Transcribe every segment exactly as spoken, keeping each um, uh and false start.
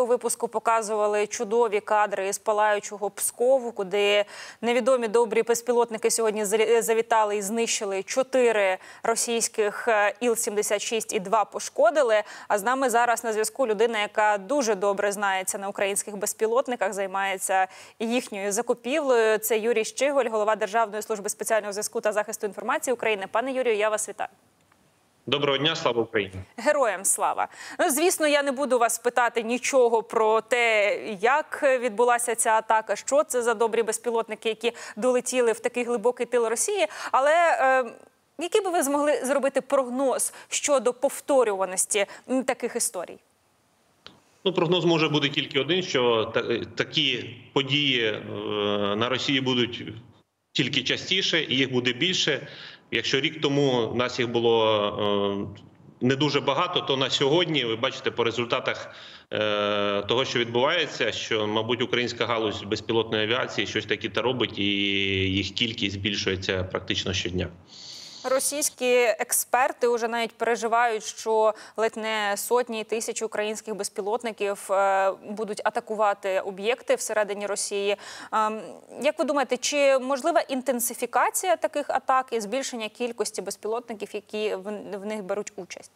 минулого випуску показували чудові кадри з палаючого Пскову, куди невідомі добрі безпілотники сьогодні завітали і знищили чотири російських Іл сімдесят шість і два пошкодили. А з нами зараз на зв'язку людина, яка дуже добре знається на українських безпілотниках, займається їхньою закупівлею. Це Юрій Щиголь, голова Державної служби спеціального зв'язку та захисту інформації України. Пане Юрію, я вас вітаю. Доброго дня, слава Україні! Героям слава! Ну, звісно, я не буду вас питати нічого про те, як відбулася ця атака, що це за добрі безпілотники, які долетіли в такий глибокий тил Росії, але е, який би ви змогли зробити прогноз щодо повторюваності таких історій? Ну, прогноз може бути тільки один, що та, такі події е, на Росії будуть тільки частіше і їх буде більше. Якщо рік тому у нас їх було е, не дуже багато, то на сьогодні, ви бачите по результатах е, того, що відбувається, що, мабуть, українська галузь безпілотної авіації щось таке-то робить, і їх кількість збільшується практично щодня. Російські експерти вже навіть переживають, що ледь не сотні і тисячі українських безпілотників будуть атакувати об'єкти всередині Росії. Як ви думаєте, чи можлива інтенсифікація таких атак і збільшення кількості безпілотників, які в них беруть участь?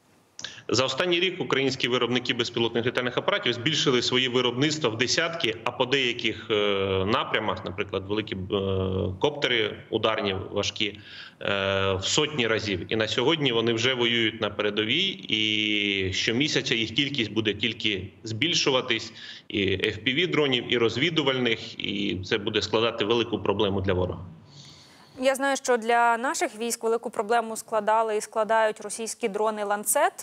За останній рік українські виробники безпілотних літальних апаратів збільшили свої виробництва в десятки, а по деяких напрямах, наприклад, великі коптери ударні, важкі, в сотні разів. І на сьогодні вони вже воюють на передовій, і щомісяця їх кількість буде тільки збільшуватись, і еф пі ві-дронів, і розвідувальних, і це буде складати велику проблему для ворога. Я знаю, що для наших військ велику проблему складали і складають російські дрони «Ланцет»,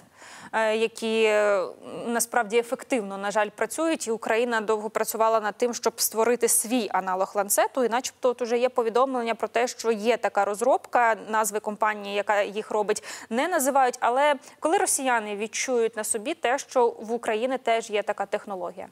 які насправді ефективно, на жаль, працюють. І Україна довго працювала над тим, щоб створити свій аналог «Ланцету». І начебто тут вже є повідомлення про те, що є така розробка, назви компанії, яка їх робить, не називають. Але коли росіяни відчують на собі те, що в Україні теж є така технологія?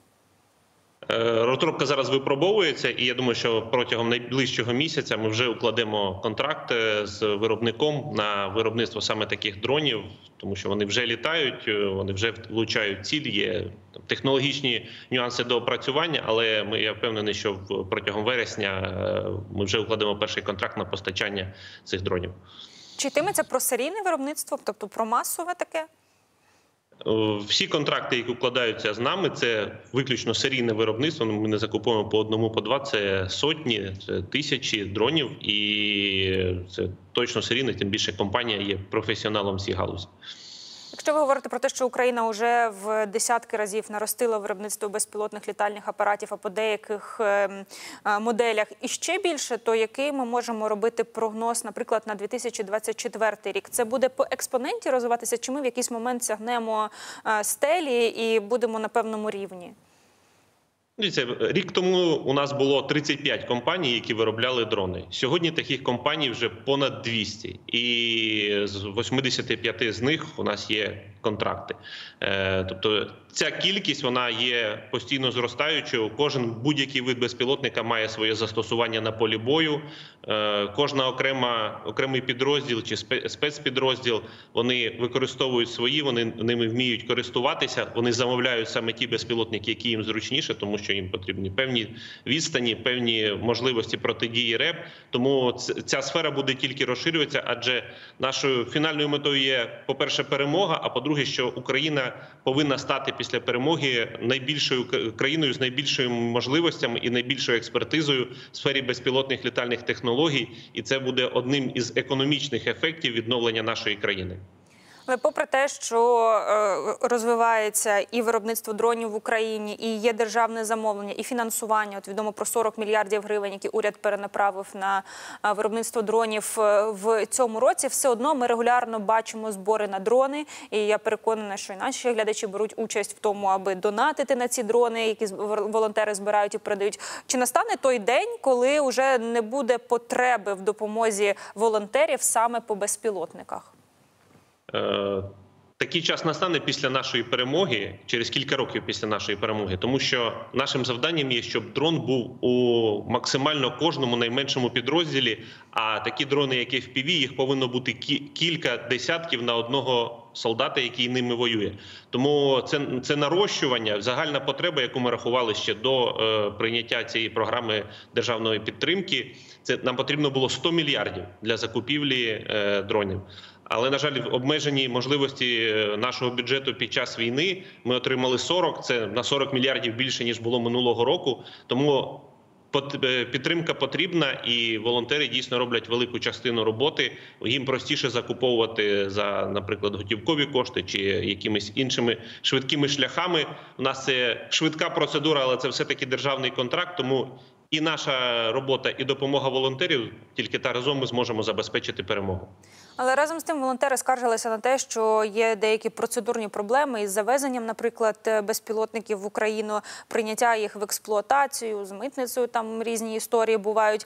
Розробка зараз випробовується, і я думаю, що протягом найближчого місяця ми вже укладемо контракт з виробником на виробництво саме таких дронів, тому що вони вже літають, вони вже влучають ціль, є технологічні нюанси до опрацювання, але ми, я впевнений, що протягом вересня ми вже укладемо перший контракт на постачання цих дронів. Чи йтиметься про серійне виробництво, тобто про масове таке? Всі контракти, які укладаються з нами, це виключно серійне виробництво. Ми не закуповуємо по одному, по два. Це сотні, це тисячі дронів. І це точно серійне, тим більше компанія є професіоналом в цій галузі. Якщо ви говорите про те, що Україна вже в десятки разів наростила виробництво безпілотних літальних апаратів, а по деяких моделях і ще більше, то який ми можемо робити прогноз, наприклад, на дві тисячі двадцять четвертий рік? Це буде по експоненті розвиватися, чи ми в якийсь момент сягнемо стелі і будемо на певному рівні? Дивіться, рік тому у нас було тридцять п'ять компаній, які виробляли дрони. Сьогодні таких компаній вже понад двісті. І з восьмидесяти п'яти з них у нас є контракти. Тобто ця кількість, вона є постійно зростаючою. Кожен будь-який вид безпілотника має своє застосування на полі бою. Кожна окрема, окремий підрозділ чи спецпідрозділ, вони використовують свої, вони ними вміють користуватися. Вони замовляють саме ті безпілотники, які їм зручніше, тому що їм потрібні певні відстані, певні можливості протидії РЕБ. Тому ця сфера буде тільки розширюватися, адже нашою фінальною метою є, по-перше, перемога, а по-друге, що Україна повинна стати після перемоги найбільшою країною з найбільшими можливостями і найбільшою експертизою в сфері безпілотних літальних технологій. І це буде одним із економічних ефектів відновлення нашої країни. Але попри те, що е, розвивається і виробництво дронів в Україні, і є державне замовлення, і фінансування, от відомо про сорок мільярдів гривень, які уряд перенаправив на е, виробництво дронів е, в цьому році, все одно ми регулярно бачимо збори на дрони. І я переконана, що і наші глядачі беруть участь в тому, аби донатити на ці дрони, які волонтери збирають і передають. Чи настане той день, коли вже не буде потреби в допомозі волонтерів саме по безпілотниках? Такий час настане після нашої перемоги, через кілька років після нашої перемоги, тому що нашим завданням є, щоб дрон був у максимально кожному найменшому підрозділі, а такі дрони, як еф пі ві, їх повинно бути кілька десятків на одного солдата, який ними воює. Тому це, це нарощування, загальна потреба, яку ми рахували ще до е, прийняття цієї програми державної підтримки. Це нам потрібно було сто мільярдів для закупівлі е, дронів. Але, на жаль, в обмеженій можливості нашого бюджету під час війни ми отримали сорок, це на сорок мільярдів більше, ніж було минулого року. Тому підтримка потрібна, і волонтери дійсно роблять велику частину роботи. Їм простіше закуповувати за, наприклад, готівкові кошти чи якимись іншими швидкими шляхами. У нас це швидка процедура, але це все-таки державний контракт, тому і наша робота, і допомога волонтерів, тільки та разом ми зможемо забезпечити перемогу. Але разом з тим волонтери скаржилися на те, що є деякі процедурні проблеми із завезенням, наприклад, безпілотників в Україну, прийняття їх в експлуатацію, з митницею там різні історії бувають.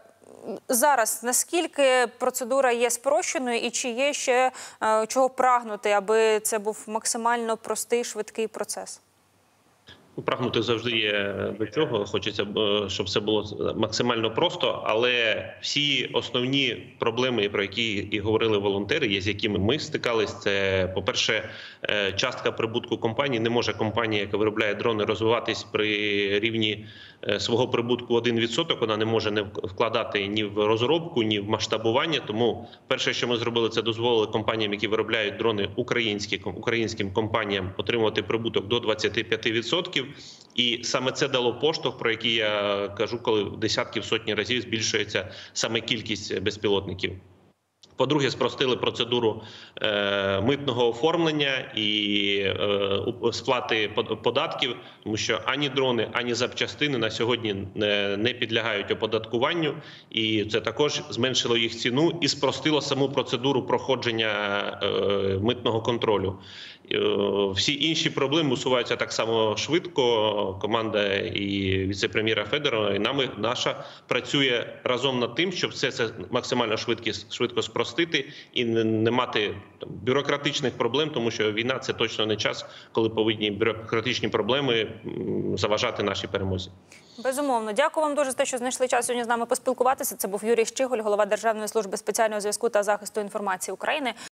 Зараз наскільки процедура є спрощеною і чи є ще чого прагнути, аби це був максимально простий, швидкий процес? Прагнути завжди є до цього. Хочеться, щоб все було максимально просто, але всі основні проблеми, про які і говорили волонтери, є з якими ми стикались. Це, по-перше, частка прибутку компанії. Не може компанія, яка виробляє дрони, розвиватись при рівні свого прибутку один відсоток. Вона не може не вкладати ні в розробку, ні в масштабування. Тому перше, що ми зробили, це дозволили компаніям, які виробляють дрони, українські, українським компаніям отримувати прибуток до двадцяти п'яти відсотків. І саме це дало поштовх, про який я кажу, коли в десятки, в сотні разів збільшується саме кількість безпілотників. По-друге, спростили процедуру е, митного оформлення і е, сплати податків, тому що ані дрони, ані запчастини на сьогодні не, не підлягають оподаткуванню, і це також зменшило їх ціну і спростило саму процедуру проходження е, митного контролю. Е, всі інші проблеми усуваються так само швидко. Команда і віце-прем'єра Федорова, і нами, наша працює разом над тим, щоб все це максимально швидко, швидко спростити і не, не мати там бюрократичних проблем, тому що війна – це точно не час, коли повинні бюрократичні проблеми заважати нашій перемозі. Безумовно. Дякую вам дуже за те, що знайшли час сьогодні з нами поспілкуватися. Це був Юрій Щиголь, голова Державної служби спеціального зв'язку та захисту інформації України.